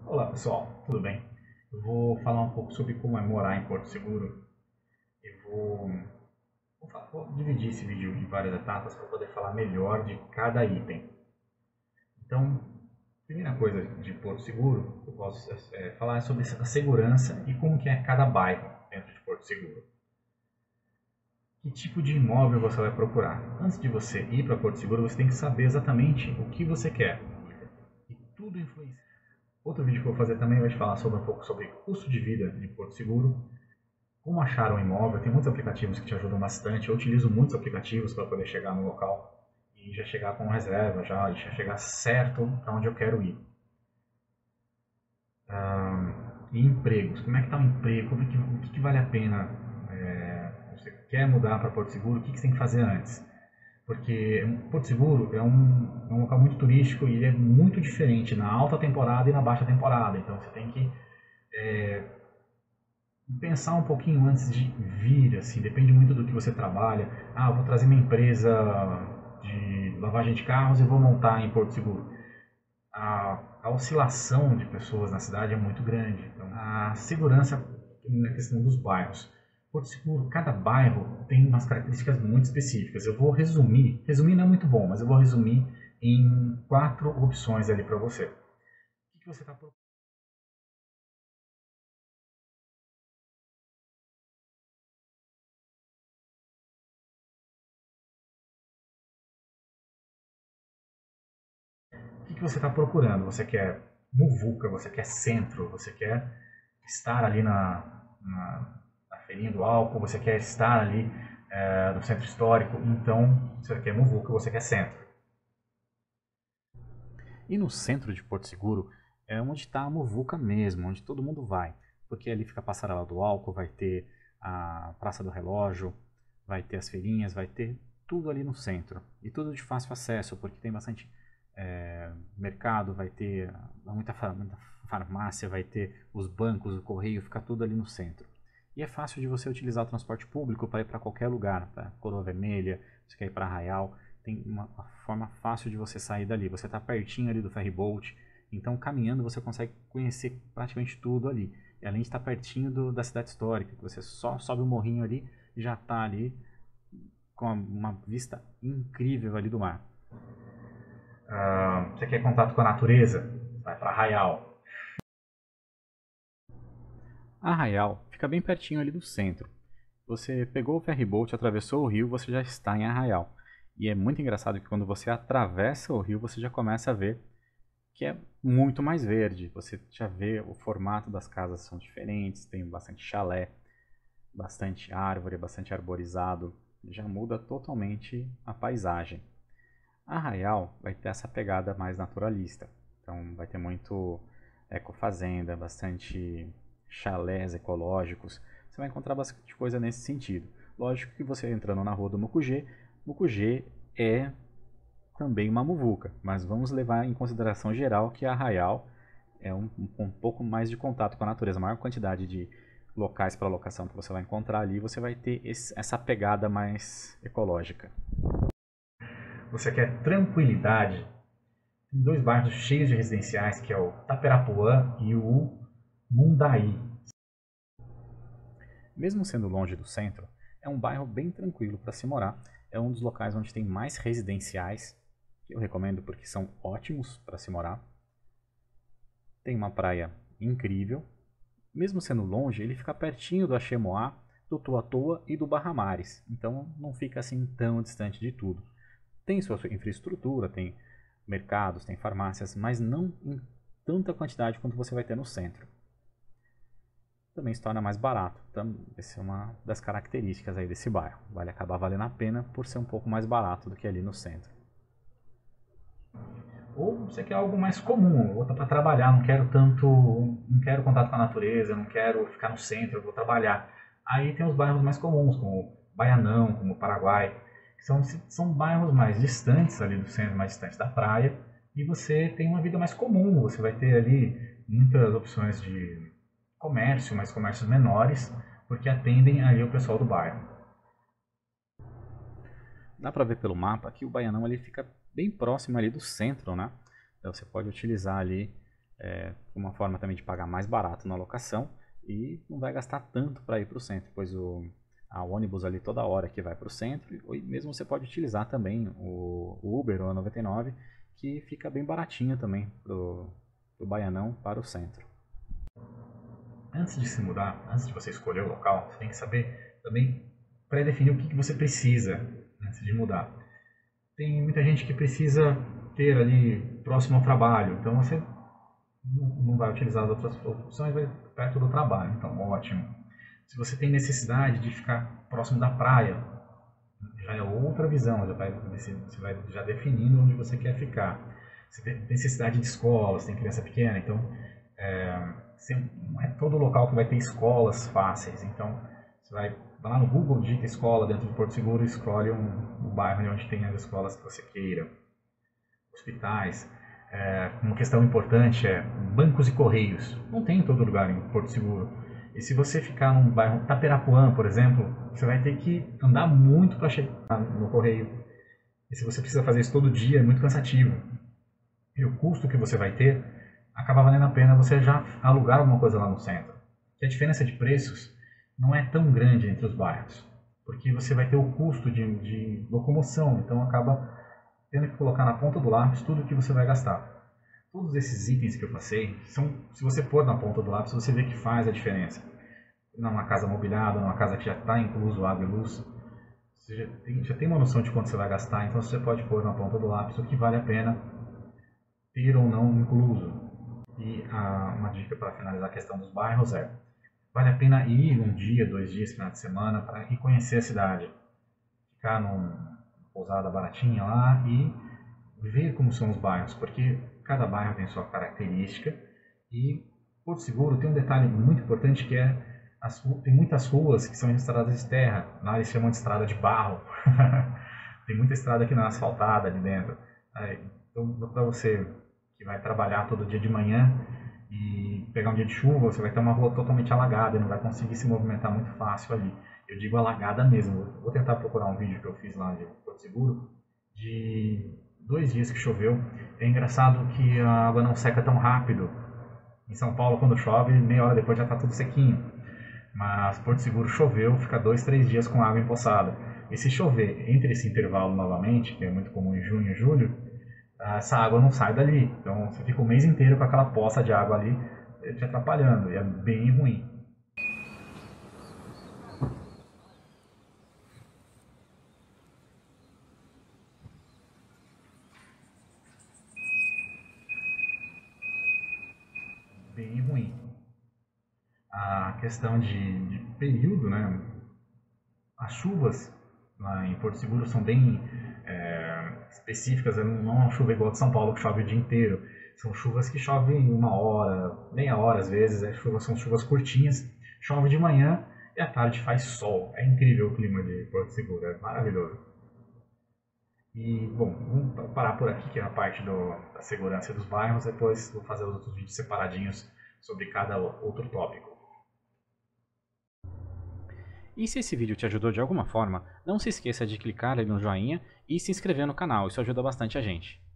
Olá pessoal, tudo bem? Eu vou falar um pouco sobre como é morar em Porto Seguro e vou dividir esse vídeo em várias etapas para poder falar melhor de cada item. Então, primeira coisa de Porto Seguro que eu posso falar é sobre a segurança e como que é cada bairro dentro de Porto Seguro. Que tipo de imóvel você vai procurar? Antes de você ir para Porto Seguro, você tem que saber exatamente o que você quer. E tudo influencia. Outro vídeo que eu vou fazer também vai te falar sobre um pouco sobre custo de vida de Porto Seguro, como achar um imóvel. Tem muitos aplicativos que te ajudam bastante. Eu utilizo muitos aplicativos para poder chegar no local e já chegar com reserva, já chegar certo para onde eu quero ir. E empregos, como é que está o emprego? O que vale a pena? Você quer mudar para Porto Seguro? O que você tem que fazer antes? Porque Porto Seguro é um local muito turístico e ele é muito diferente na alta temporada e na baixa temporada. Então você tem que pensar um pouquinho antes de vir, assim, depende muito do que você trabalha. Ah, eu vou trazer minha empresa de lavagem de carros e vou montar em Porto Seguro. A oscilação de pessoas na cidade é muito grande. Então, a segurança na questão dos bairros. Porto Seguro, cada bairro tem umas características muito específicas. Eu vou resumir não é muito bom, mas eu vou resumir em 4 opções ali para você. O que você está procurando? O que você está procurando? Você quer muvuca, você quer centro, você quer estar ali na feirinha do álcool, você quer estar ali no centro histórico, então você quer muvuca, você quer centro. E no centro de Porto Seguro é onde está a muvuca mesmo, onde todo mundo vai. Porque ali fica a Passarela do Álcool, vai ter a Praça do Relógio, vai ter as feirinhas, vai ter tudo ali no centro. E tudo de fácil acesso, porque tem bastante mercado, vai ter muita farmácia, vai ter os bancos, o correio, fica tudo ali no centro. E é fácil de você utilizar o transporte público para ir para qualquer lugar, para Coroa Vermelha, você quer ir para Arraial, tem uma forma fácil de você sair dali. Você está pertinho ali do ferryboat, então caminhando você consegue conhecer praticamente tudo ali. E além de estar pertinho da cidade histórica, que você só sobe o morrinho ali e já está ali com uma vista incrível ali do mar. Você quer contato com a natureza? Vai para Arraial. Arraial fica bem pertinho ali do centro. Você pegou o ferryboat, atravessou o rio, você já está em Arraial. E é muito engraçado que quando você atravessa o rio, você já começa a ver que é muito mais verde. Você já vê o formato das casas são diferentes, tem bastante chalé, bastante árvore, bastante arborizado. Já muda totalmente a paisagem. Arraial vai ter essa pegada mais naturalista. Então vai ter muito ecofazenda, bastante chalés ecológicos. Você vai encontrar bastante coisa nesse sentido. Lógico que você entrando na rua do Mucugê, Mucugê é também uma muvuca, mas vamos levar em consideração geral que Arraial é um pouco mais de contato com a natureza. A maior quantidade de locais para locação que você vai encontrar ali, você vai ter essa pegada mais ecológica. Você quer tranquilidade? Tem dois bairros cheios de residenciais, que é o Taperapuã e o Mundaí. Mesmo sendo longe do centro, é um bairro bem tranquilo para se morar. É um dos locais onde tem mais residenciais, que eu recomendo porque são ótimos para se morar. Tem uma praia incrível. Mesmo sendo longe, ele fica pertinho do Axemoá, do Tuatoa e do Barra Mares. Então não fica assim tão distante de tudo. Tem sua infraestrutura, tem mercados, tem farmácias, mas não em tanta quantidade quanto você vai ter no centro. Também se torna mais barato. Então, essa é uma das características aí desse bairro. Vai acabar valendo a pena por ser um pouco mais barato do que ali no centro. Ou você quer algo mais comum, eu vou para trabalhar, não quero contato com a natureza, não quero ficar no centro, eu vou trabalhar. Aí tem os bairros mais comuns, como Baianão, como Paraguai, que são bairros mais distantes ali do centro, mais distantes da praia, e você tem uma vida mais comum, você vai ter ali muitas opções de comércio, mas comércios menores, porque atendem ali o pessoal do bairro. Dá para ver pelo mapa que o Baianão ele fica bem próximo ali do centro, né? Então você pode utilizar ali uma forma também de pagar mais barato na locação e não vai gastar tanto para ir para o centro, pois a ônibus ali toda hora que vai para o centro, e mesmo você pode utilizar também o Uber ou a 99, que fica bem baratinho também do Baianão para o centro. Antes de se mudar, antes de você escolher o local, você tem que saber também pré-definir o que você precisa antes de mudar. Tem muita gente que precisa ter ali próximo ao trabalho, então você não vai utilizar as outras opções, vai perto do trabalho, então ótimo. Se você tem necessidade de ficar próximo da praia, já é outra visão, você vai já definindo onde você quer ficar. Você tem necessidade de escolas, tem criança pequena, então não é todo local que vai ter escolas fáceis, então você vai lá no Google, digita escola dentro de Porto Seguro e escolhe um bairro onde tem as escolas que você queira. Hospitais. Uma questão importante é bancos e correios. Não tem em todo lugar em Porto Seguro. E se você ficar num bairro Taperapuã, por exemplo, você vai ter que andar muito para chegar no correio. E se você precisa fazer isso todo dia, é muito cansativo. E o custo que você vai ter, acaba valendo a pena você já alugar alguma coisa lá no centro. E a diferença de preços não é tão grande entre os bairros, porque você vai ter o custo de locomoção, então acaba tendo que colocar na ponta do lápis tudo o que você vai gastar. Todos esses itens que eu passei, se você pôr na ponta do lápis, você vê que faz a diferença. Numa casa mobiliada, numa casa que já está incluso água e luz, você já tem uma noção de quanto você vai gastar, então você pode pôr na ponta do lápis o que vale a pena ter ou não incluso. E uma dica para finalizar a questão dos bairros vale a pena ir um dia, 2 dias, final de semana, para ir conhecer a cidade. Ficar numa pousada baratinha lá e ver como são os bairros, porque cada bairro tem sua característica e Porto Seguro tem um detalhe muito importante que tem muitas ruas que são estradas de terra, lá eles chamam de estrada de barro. Tem muita estrada que não é asfaltada ali dentro. Então, para você que vai trabalhar todo dia de manhã e pegar um dia de chuva, você vai ter uma rua totalmente alagada e não vai conseguir se movimentar muito fácil ali. Eu digo alagada mesmo. Vou tentar procurar um vídeo que eu fiz lá de Porto Seguro de 2 dias que choveu. É engraçado que a água não seca tão rápido. Em São Paulo, quando chove, meia hora depois já está tudo sequinho. Mas Porto Seguro choveu, fica 2, 3 dias com água empoçada. E se chover entre esse intervalo novamente, que é muito comum em junho e julho, essa água não sai dali. Então você fica o mês inteiro com aquela poça de água ali te atrapalhando. E é bem ruim. Bem ruim. A questão de período, né? As chuvas lá em Porto Seguro são bem específicas, não é uma chuva igual de São Paulo que chove o dia inteiro. São chuvas que chovem 1 hora, meia hora às vezes, são chuvas curtinhas, chove de manhã e à tarde faz sol. É incrível o clima de Porto Seguro, é maravilhoso. E, bom, vamos parar por aqui, que é a parte da segurança dos bairros, depois vou fazer os outros vídeos separadinhos sobre cada outro tópico. E se esse vídeo te ajudou de alguma forma, não se esqueça de clicar ali no joinha e se inscrever no canal, isso ajuda bastante a gente.